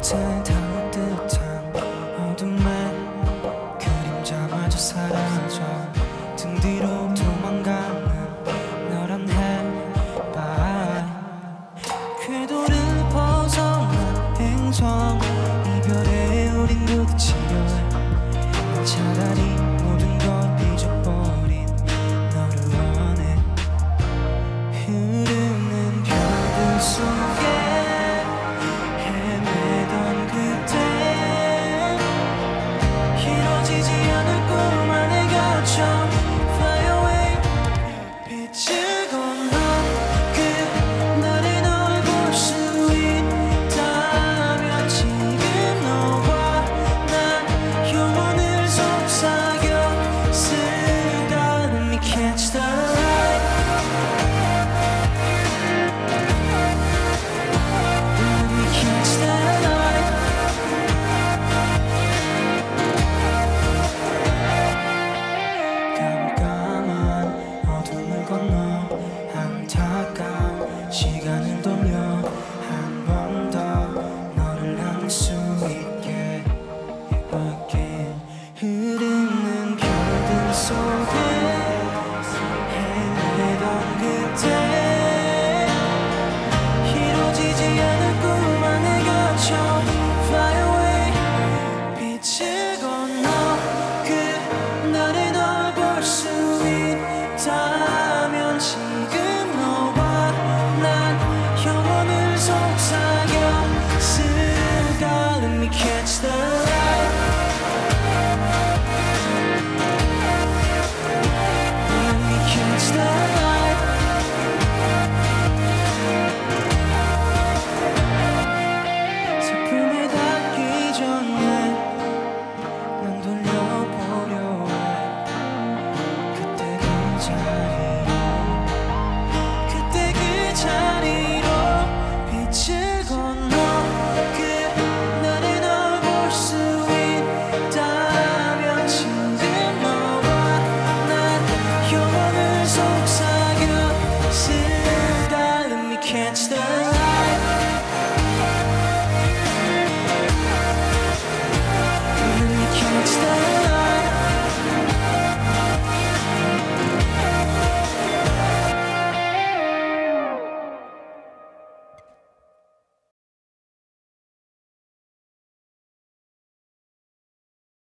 겉은 따뜻한 어둠에 그림자마저 사라져 등 뒤로 도망가는 너란 해발 궤도를 벗어난 행성 이별에 우린 부딪히려 해 차라리 모든 걸 잊어버린 너를 원해 흐르는 별들 속에 헤매던 그때 이루어지지 않을 꿈 안에 갇혀 Fly away 빛을 건너 그날의 널 볼 수 있다면 지금 너와 난 영원을 속삭여 쓸까 Let me catch the light Let me catch the light 깜깜한 어둠을 건너 안타까운 시간을 돌려 한 번 더 너를 안을 수 있게 again 흐르는 별들 속에 헤매던 그때 이루어지지 않을 꿈 안에 갇혀 Fly away 빛을 건너 그날의 널 볼 수 있다면 지금 너와 난 영원을 속삭여 쓸까 Let me catch the light Let me catch the light 슬픔에 닿기 전에 난 돌려보려 해 그때 그 자리로 빛을 건너 그날의 널 볼 수 있다면 지금 너와 난 영원을 속삭여 쓸까 Let me catch the